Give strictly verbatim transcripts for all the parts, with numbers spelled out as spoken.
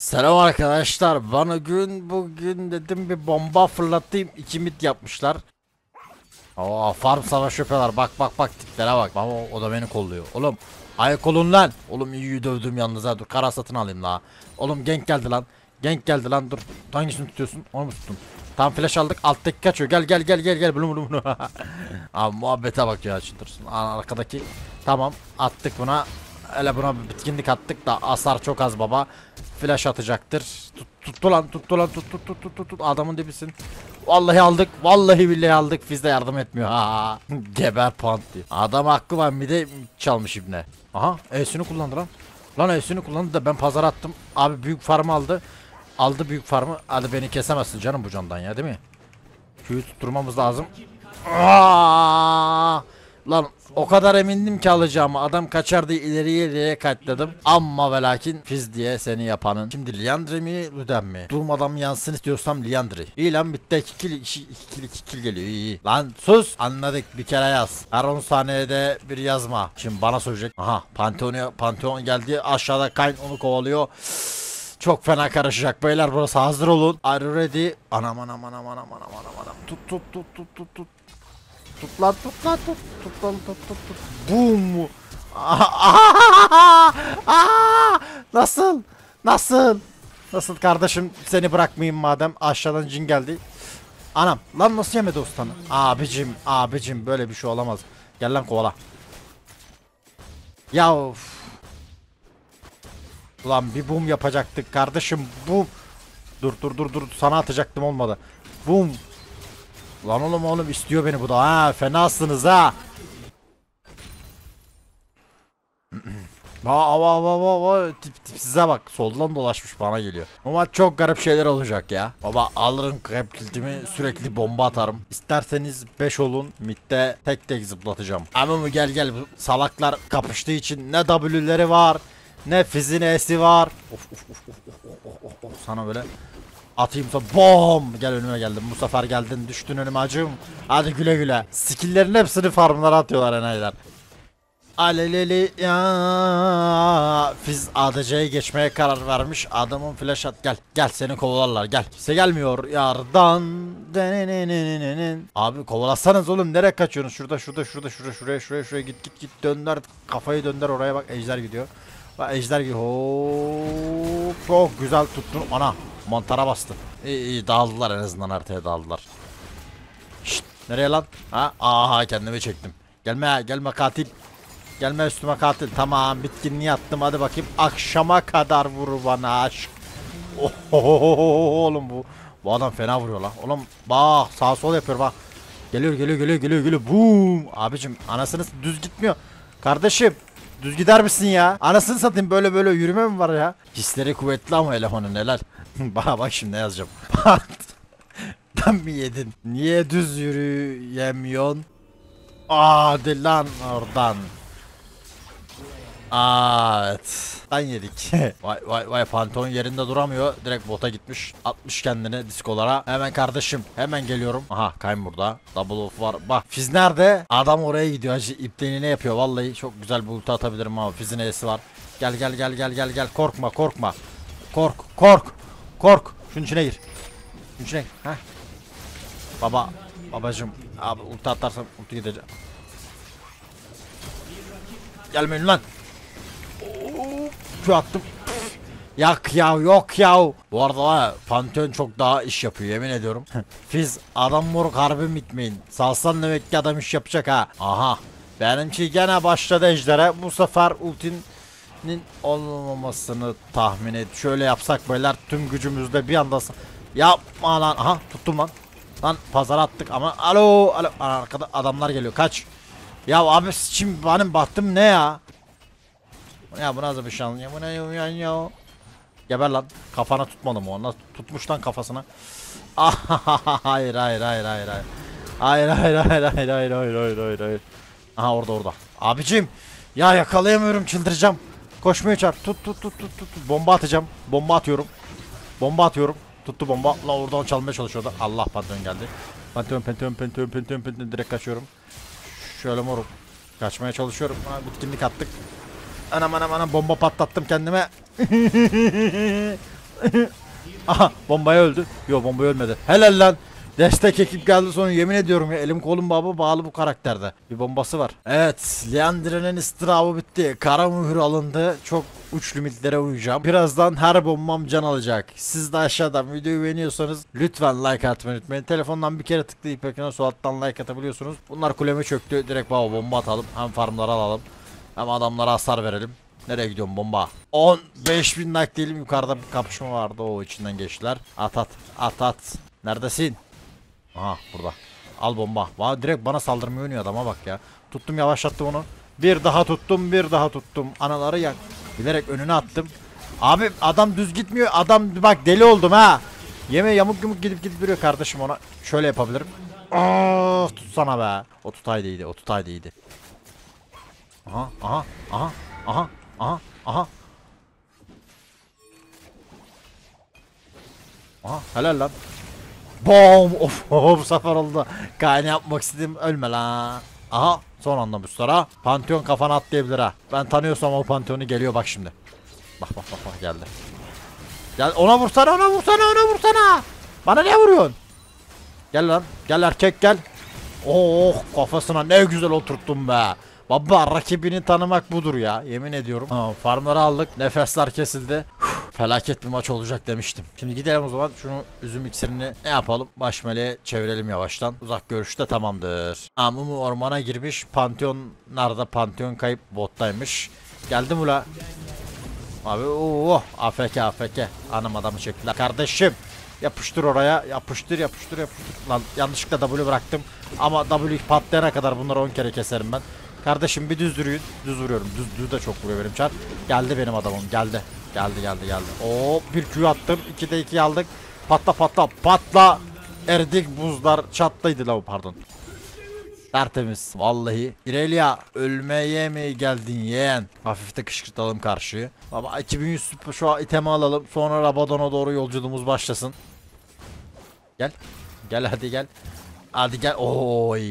Selam arkadaşlar. Bana gün bugün dedim bir bomba fırlatayım. İki mit yapmışlar. Aa, farm savaşı yapıyorlar. Bak bak bak tiplere bak. Bak o, o da beni kolluyor. Oğlum ayak olun lan. Oğlum iyi dövdüm yalnız ha. Dur kara satın alayım la. Oğlum gank geldi lan. Gank geldi lan. Dur. Hangisini tutuyorsun? Onu mu tuttun? Tam flash aldık. Alttaki kaçıyor. Gel gel gel gel gel. Bunu bunu bunu. Abi muhabbete bak ya, çıldırırsın. Aa, arkadaki. Tamam attık buna. Hele buna bir bitkinlik attık da hasar çok az baba. Flash atacaktır. Tut, tuttu lan tuttu lan tut tut tut tut tut tut. Adamın dibisin. Vallahi aldık. Vallahi billahi aldık. Biz de yardım etmiyor. Ha. Geber pant diyor. Adam hakkı var, bir de çalmış ibne. Aha E'sini kullandı lan. Lan E'sini kullandı da ben pazar attım. Abi büyük farm aldı. Aldı büyük farmı. Hadi beni kesemezsin canım bu candan ya, değil mi? Q'yu tutturmamız lazım. Aa! Lan o kadar emindim ki alacağımı. Adam kaçardı, ileriye ileriye katladım. Amma ve lakin fiz diye seni yapanın. Şimdi Liandry mi Luden mi? Durmadan yansın istiyorsam Liandry. İyi lan bitti, iki kill, iki kill, iki kill geliyor, iyi iyi. Lan sus, anladık, bir kere yaz. Her on saniyede bir yazma. Şimdi bana söyleyecek. Aha Pantheon, Pantheon geldi, aşağıda Kayn onu kovalıyor. Çok fena karışacak beyler, burası hazır olun. Are you ready? Anam anam anam anam anam anam anam. Tut tut tut tut tut tut. Tut lan tut lan tut tut lan tut tut tut. Boom. Nasıl? Nasıl? Nasıl kardeşim, seni bırakmayayım madem, aşağıdan cin geldi. Anam lan nasıl yemedi ustanı? Abicim abicim böyle bir şey olamaz. Gel lan kovala. Ya of. Ulan bir boom yapacaktık kardeşim, boom. Dur dur dur dur, sana atacaktım olmadı. Boom. Lan oğlum oğlum istiyor beni bu da, ha fenasınız ha. Aa ava ava ava ava, tip tip size bak, soldan dolaşmış bana geliyor. Ama çok garip şeyler olacak ya. Baba alırım krepkiltimi, sürekli bomba atarım. İsterseniz beş olun, midde tek tek zıplatacağım. Ama mı gel gel, bu salaklar kapıştığı için ne W'leri var ne fizzin E'si var. Of of of of of of of, sana böyle atayım sonra bom, gel önüme geldin, bu sefer geldin, düştün önüme acım. Hadi güle güle. Skill'lerin hepsini farmlara atıyorlar enayiler. Aleleli ya. Fiz A D C'ye geçmeye karar vermiş. Adamın flash at, gel. Gel seni kovalarlar, gel. Kimse gelmiyor yardan. Denenenenenen. Abi kovalasanız oğlum, nereye kaçıyorsunuz? Şurada şurada şurada şurada şuraya şuraya şuraya git git git, dönder kafayı, dönder oraya bak, ejder gidiyor. Bak ejder gidiyor. Hop, çok güzel tuttun. Ana mantara bastı. İyi iyi, dağıldılar, en azından haritaya dağıldılar. Şşt, nereye lan? Ha, aha kendimi çektim. Gelme gelme katil. Gelme üstüme katil. Tamam bitkinliği attım, hadi bakayım. Akşama kadar vur bana aşk. Ohohoho, oğlum bu. Bu adam fena vuruyor lan. Oğlum bak sağ sol yapıyor bak. Geliyor geliyor geliyor geliyor geliyor. Boom. Abicim anasını düz gitmiyor. Kardeşim düz gider misin ya? Anasını satayım, böyle böyle yürüme mi var ya? Hisleri kuvvetli ama elemanın helal. Bana bak şimdi ne yazacağım. Tam mi yedin? Niye düz yürüyemiyorsun? Hadi lan oradan. Aa, evet. Ben yedik. Vay vay vay, Pantheon yerinde duramıyor. Direkt bota gitmiş. Atmış kendini diskolara. Hemen kardeşim, hemen geliyorum. Aha Kayn burada. Double off var. Bak Fizz nerede? Adam oraya gidiyor. Hacı ipliğini ne yapıyor? Vallahi çok güzel bir ulti atabilirim ama Fizz'in E'si var. Gel gel gel gel gel gel. Korkma korkma. Kork kork. Kork. Şunun içine gir. Şunun içine gir. Heh. Baba. Babacım. Abi ulti atarsam ulti gidecek. Gelmeyin lan. Şu attım. Yak ya, yok ya. Bu arada var, Pantheon çok daha iş yapıyor yemin ediyorum. Fiz adam moruk, harbi bitmeyin. Salsan demek ki adam iş yapacak ha. Aha. Benimki gene başladı ejdere. Bu sefer ultinin olmamasını tahmin et. Şöyle yapsak beyler, tüm gücümüzle bir anda. Yapma lan. Aha tuttum lan. Lan pazar attık ama. Alo alo. Arkada adamlar geliyor, kaç. Ya abi şimdi benim bahtım ne ya? Ya bu nasıl bir şans ya, bu ne ya ya. Geber lan, kafana tutmadım o, nasıl tutmuş lan kafasına. Ah, hayır hayır hayır hayır hayır. Hayır hayır hayır hayır hayır hayır hayır hayır hayır. Aha orada orada. Abicim ya, yakalayamıyorum, çıldıracağım. Koşmaya çarp, tut tut tut tut tut. Bomba atacağım, bomba atıyorum. Bomba atıyorum. Tuttu bomba. La oradan çalmaya çalışıyordu. Allah, Pantheon geldi. Pantheon Pantheon Pantheon Pantheon Pantheon, direkt kaçıyorum. Şöyle moruk. Kaçmaya çalışıyorum. Ha, bitkinlik attık. Anam anam anam, bomba patlattım kendime. Aha bombaya öldü. Yo bombaya ölmedi. Helal lan. Destek ekip geldi sonra yemin ediyorum ya elim kolum baba bağlı bu karakterde. Bir bombası var. Evet Liandry'nin ıstırabı bitti. Kara mühür alındı. Çok uç limitlere uyacağım. Birazdan her bombam can alacak. Siz de aşağıdan videoyu beğeniyorsanız lütfen like atmayı unutmayın. Telefondan bir kere tıklayıp ekrana sol alttan like atabiliyorsunuz. Bunlar kuleme çöktü. Direkt baba bomba atalım. Hem farmları alalım. Hem adamlara hasar verelim. Nereye gidiyorum bomba? on beş bin like değilim, yukarıda bir kapışma vardı, o içinden geçtiler. At at at at. Neredesin? Aha burada. Al bomba. Ba direkt bana saldırmaya oynuyor adama bak ya. Tuttum yavaşlattım onu. Bir daha tuttum bir daha tuttum. Anaları yak. Bilerek önüne attım. Abi adam düz gitmiyor. Adam bak deli oldum ha. Yeme yamuk yumuk gidip gidip duruyor kardeşim ona. Şöyle yapabilirim. Aa, tutsana be. O tutaydı iyiydi. O tutaydı iyiydi. Aha aha aha aha aha aha. Aha helal lan. Bom of of bu sefer oldu. Kayne yapmak istedim ölme la. Aha son anda bu sıra. Pantheon kafana atlayabilir ha. Ben tanıyorsam o Pantheon'u geliyor bak şimdi. Bak bak bak bak geldi. Gel ona vursana ona vursana ona vursana. Bana ne vuruyorsun? Gel lan gel erkek gel. Oh kafasına ne güzel oturttum be. Baba rakibini tanımak budur ya yemin ediyorum. Ha, farmları aldık nefesler kesildi. Uf, felaket bir maç olacak demiştim. Şimdi gidelim o zaman şunu üzüm iksirini ne yapalım? Baş meleğe çevirelim yavaştan. Uzak görüşte tamamdır. Amumu ormana girmiş. Pantheon nerede? Pantheon kayıp bottaymış. Geldim ula. Abi ooo A F K A F K. Anam adamı çektiler. Kardeşim. Yapıştır oraya. Yapıştır yapıştır yapıştır. Lan yanlışlıkla W bıraktım. Ama W patlayana kadar bunları on kere keserim ben. Kardeşim bir düz yürüyün. Düz vuruyorum. Düz, düz de çok vuruyor benim çar. Geldi benim adamım. Geldi. Geldi geldi geldi. Oo bir Q attım. ikide iki aldık. Patla patla patla. Eridik buzlar. Çatlıydı la pardon. Tertemiz. Vallahi. İrelia ölmeye mi geldin yeğen? Hafif de kışkırtalım karşıyı. Baba iki bin yüz şu itemi alalım. Sonra Rabadon'a doğru yolculuğumuz başlasın. Gel. Gel hadi gel. Hadi gel. Oy.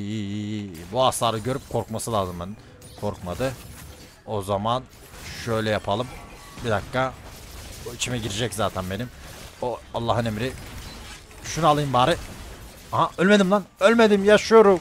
Bu hasarı görüp korkması lazım ben. Korkmadı. O zaman şöyle yapalım. Bir dakika. O içime girecek zaten benim. O Allah'ın emri. Şunu alayım bari. Aha ölmedim lan. Ölmedim yaşıyorum.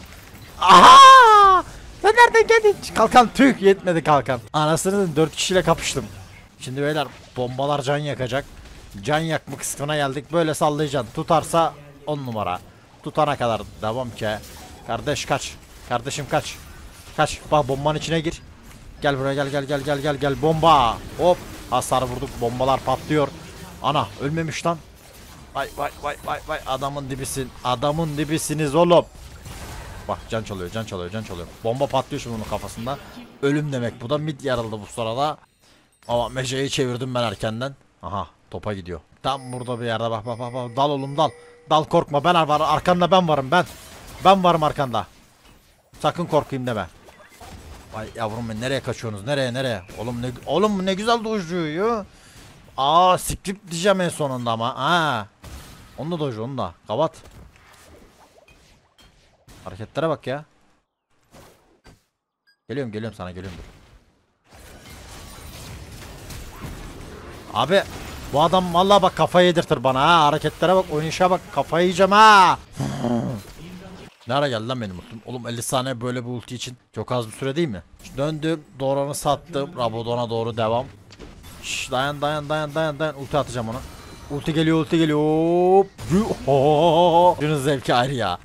Aha! Sen nereden geldin? Kalkan tüh yetmedi kalkan. Anasını dört kişiyle kapıştım. Şimdi beyler bombalar can yakacak. Can yakma kısmına geldik. Böyle sallayacaksın. Tutarsa on numara. Tutana kadar devam ki. Kardeş kaç. Kardeşim kaç. Kaç. Bak bombanın içine gir. Gel buraya gel gel gel gel gel gel. Bomba. Hop. Hasar vurduk. Bombalar patlıyor. Ana ölmemiş lan. Vay vay vay vay vay. Adamın dibisin. Adamın dibisiniz oğlum. Bak can çalıyor can çalıyor can çalıyor. Bomba patlıyor şimdi onun kafasında. Ölüm demek bu da mid yarıldı bu sırada. Ama meceyi çevirdim ben erkenden. Aha topa gidiyor. Tam burada bir yerde bak bak bak. bak. Dal oğlum dal. Dal korkma ben var arkanda ben varım ben. Ben varım arkanda. Sakın korkayım deme. Vay yavrum ben nereye kaçıyorsunuz nereye nereye? Oğlum ne oğlum ne güzel dojuyor. Aa script diyeceğim en sonunda ama. Ha. Onu da doju onu da. Kapat. Hareketlere bak ya. Geliyorum geliyorum sana geliyorum dur. Abi bu adam vallahi bak kafayı yedirtir bana ha. Hareketlere bak oynayışa bak kafayı yiyeceğim ha. Ne ara geldi lan benim ultim? Oğlum elli saniye böyle bir ulti için çok az bir süre değil mi? Döndüm Doran'ı sattım. Rabadon'a doğru devam. Şş, dayan dayan dayan dayan dayan ulti atacağım ona. Ulti geliyor ulti geliyor. Hop. Bunun zevki ayrı ya.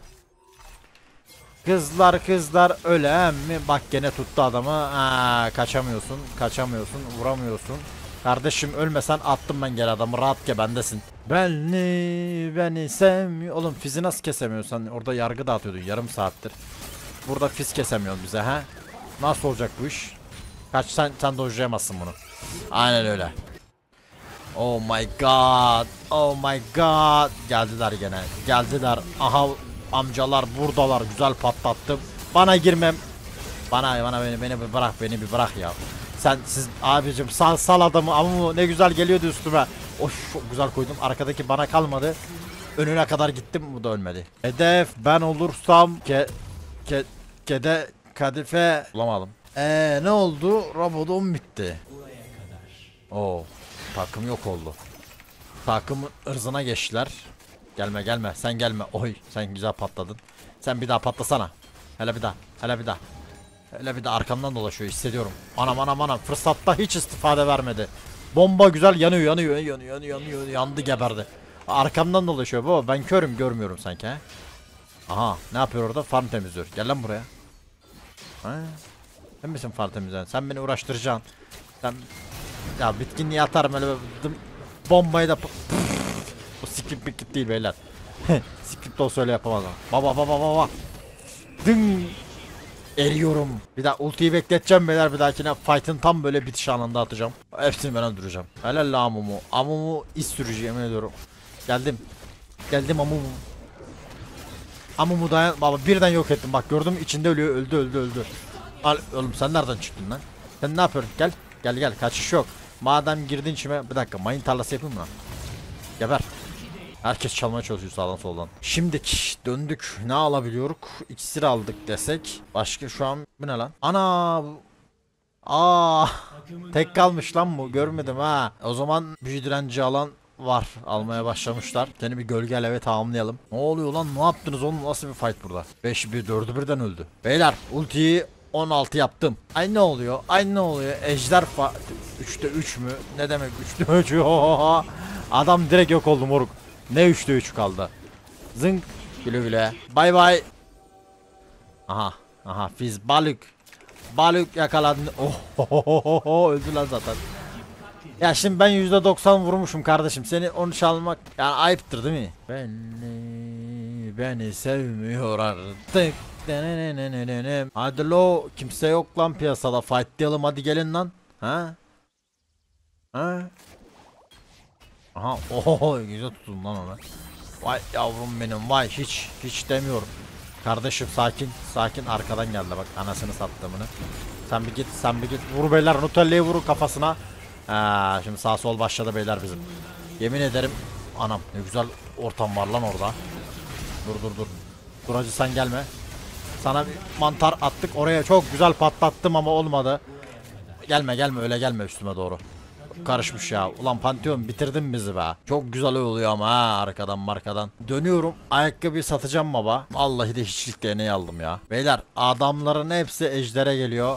Kızlar kızlar ölen mi? Bak gene tuttu adamı. Aa, kaçamıyorsun. Kaçamıyorsun. Vuramıyorsun. Kardeşim ölmesen attım ben geri adamı. Rahat ke bendesin. Beni beni sevmiyor. Oğlum fizi nasıl kesemiyorsun? Orada yargı dağıtıyordun yarım saattir. Burada fiz kesemiyorsun bize ha? Nasıl olacak bu iş? Kaç sen, sen dojlayamazsın bunu. Aynen öyle. Oh my god. Oh my god. Geldiler gene. Geldiler. Aha amcalar buradalar. Güzel patlattım. Bana girmem. Bana bana beni beni bir bırak beni bir bırak ya. Sen siz abicim sal sal adamı ama ne güzel geliyordu üstüme. Of çok güzel koydum. Arkadaki bana kalmadı. Önüne kadar gittim bu da ölmedi. Hedef ben olursam ke ke kede kadife bulamadım. Eee ne oldu? Rabadon bitti. Oo takım yok oldu. Takımın ırzına geçtiler. Gelme gelme sen gelme. Oy sen güzel patladın. Sen bir daha patlasana. Hele bir daha. Hele bir daha. Hele bir de arkamdan dolaşıyor hissediyorum. Anam anam anam fırsatta hiç istifade vermedi. Bomba güzel yanıyor yanıyor yanıyor yanıyor yanıyor yandı geberdi. Arkamdan dolaşıyor baba ben körüm görmüyorum sanki he. Aha ne yapıyor orada farm temizliyor. Gel lan buraya. Ha? Sen misin farm temizleyen? Sen beni uğraştıracaksın. Sen ya bitkinliği atarım öyle dım- bombayı da o skip mikip değil beyler. Skip de olsa öyle yapamaz ama. Baba baba baba. Dın. Eriyorum. Bir daha ultiyi bekleteceğim beyler bir dahakine fight'ın tam böyle bitiş anında atacağım. Hepsini ben öldüreceğim. Helal la Amumu. Amumu iz sürücü yemin ediyorum. Geldim. Geldim Amumu. Amumu dayan. Baba birden yok ettim bak gördüm içinde ölüyor öldü öldü öldü. Al oğlum sen nereden çıktın lan? Sen ne yapıyorsun? Gel. Gel gel kaçış yok. Madem girdin içime bir dakika mayın tarlası yapayım mı? Geber. Herkes çalmaya çalışıyor sağdan soldan. Şimdi döndük. Ne alabiliyoruz? İksir aldık desek. Başka şu an bu ne lan? Ana! Aa! Tek kalmış lan bu. Görmedim ha. O zaman büyü direnci alan var. Almaya başlamışlar. Seni bir gölge eve tamamlayalım. Ne oluyor lan? Ne yaptınız oğlum? Nasıl bir fight burada? beş bir dördü birden öldü. Beyler ultiyi on altı yaptım. Ay ne oluyor? Ay ne oluyor? Ejder fa... üçte üç mü? Ne demek üçte üç? Adam direkt yok oldu moruk. Ne üçte üç kaldı. Zınk. Güle güle. Bay bay. Aha. Aha. Fiz balık. Balık yakaladın. Oh, oh, oh, oh, oh. Öldü lan zaten. Ya şimdi ben yüzde doksan vurmuşum kardeşim. Seni onu çalmak yani ayıptır değil mi? Beni beni sevmiyor artık. Hadi lo kimse yok lan piyasada fightlayalım hadi gelin lan. Ha? Ha? Aha oho güzel tutun lan ona. Vay yavrum benim vay hiç hiç demiyorum. Kardeşim sakin sakin arkadan geldi bak anasını sattığımını. Sen bir git sen bir git vur beyler Nutella'yı vurun kafasına. Ha, şimdi sağ sol başladı beyler bizim. Yemin ederim anam ne güzel ortam var lan orada. Dur dur dur. Dur hacı sen gelme. Sana bir mantar attık oraya çok güzel patlattım ama olmadı. Gelme gelme öyle gelme üstüme doğru. Karışmış ya. Ulan Pantheon bitirdin bizi be. Çok güzel oluyor ama ha arkadan markadan. Dönüyorum. Ayakkabıyı satacağım baba. Vallahi de hiçlik değneği aldım ya. Beyler adamların hepsi ejdere geliyor.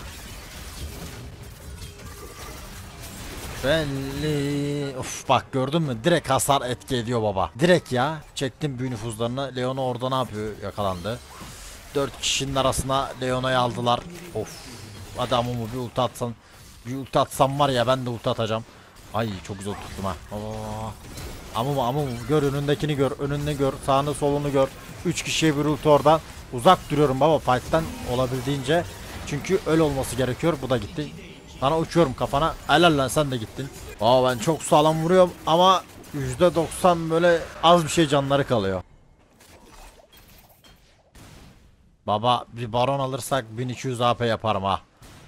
Belli. Of bak gördün mü? Direkt hasar etki ediyor baba. Direkt ya. Çektim büyü nüfuzlarını. Leona orada ne yapıyor? Yakalandı. Dört kişinin arasına Leona'yı aldılar. Of. Adamımı bir ulti atsan. Bir ulti atsam var ya ben de ulti atacağım. Ay çok güzel tuttum ha. Oo. Amumu amumu gör önündekini gör. Önünü gör. Sağını solunu gör. Üç kişiye bir ulti oradan. Uzak duruyorum baba fight'tan olabildiğince. Çünkü öyle olması gerekiyor. Bu da gitti. Sana uçuyorum kafana. Helal lan sen de gittin. Aa ben çok sağlam vuruyorum ama yüzde doksan böyle az bir şey canları kalıyor. Baba bir baron alırsak bin iki yüz A P yaparım ha.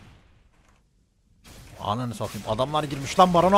Ananı satayım. Adamlar girmiş lan barona.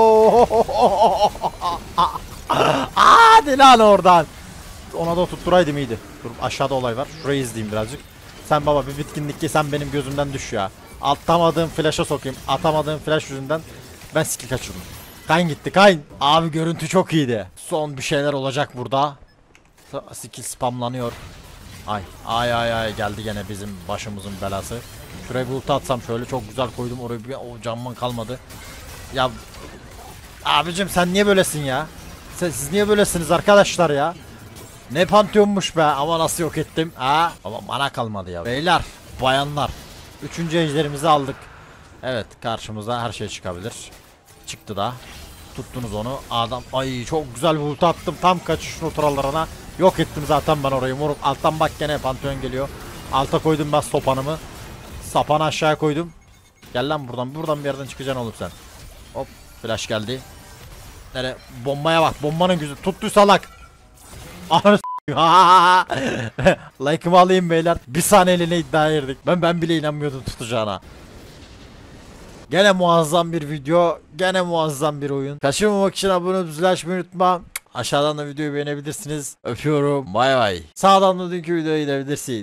Hadi lan oradan. Ona da tutturaydım iyiydi. Dur aşağıda olay var. Şurayı izleyeyim birazcık. Sen baba bir bitkinlik ki sen benim gözümden düş ya. Atamadığım flash'a sokayım. Atamadığım flash yüzünden ben skill kaçırdım. Kayn gitti kayn. Abi görüntü çok iyiydi. Son bir şeyler olacak burada. Skill spamlanıyor. Ay ay ay ay geldi gene bizim başımızın belası. Şuraya bir ulti atsam şöyle çok güzel koydum oraya bir o camman kalmadı. Ya abicim sen niye böylesin ya? Sen, siz niye böylesiniz arkadaşlar ya? Ne Pantheon'muş be ama nasıl yok ettim ha? Ama mana kalmadı ya. Beyler bayanlar. Üçüncü ejderimizi aldık. Evet karşımıza her şey çıkabilir. Çıktı da. Tuttunuz onu. Adam ay çok güzel bir ulti attım. Tam kaçış noturalarına. Yok ettim zaten ben orayı moruk. Alttan bak gene Pantheon geliyor. Alta koydum ben sopanımı. Sapanı aşağıya koydum. Gel lan buradan. Buradan bir yerden çıkacaksın oğlum sen. Hop. Flash geldi. Nere? Bombaya bak. Bombanın gücü. Tuttu salak. Ananı like'ımı alayım beyler. Bir saniyeliğine iddia girdik. Ben ben bile inanmıyordum tutacağına. Gene muazzam bir video. Gene muazzam bir oyun. Kaçırmamak için abone olup zil açmayı unutma. Aşağıdan da videoyu beğenebilirsiniz. Öpüyorum. Bay bay. Sağdan da dünkü videoyu gidebilirsiniz.